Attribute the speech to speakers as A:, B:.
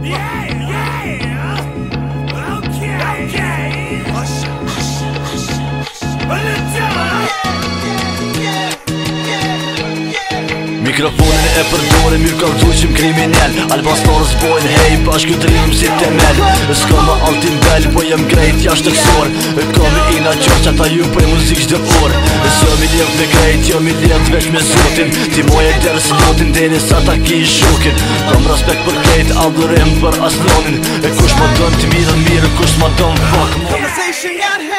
A: Mikrofonin e përdore mirë ka vduqim kriminal Albastorës bojnë hej bashkë të rrim si temel S'ka ma altin bel po jem grejt jashtë kësor Ka me ina qaq ata ju për muzik qdo or S'jo mi ljev me grejt, jo mi ljev veç me zotin Ti moje dherë s'lotin deni sa ta ki shokin Kam respekt për krejt, adhurim për aslonin Kush ma dën të mirë, kush ma dën fuck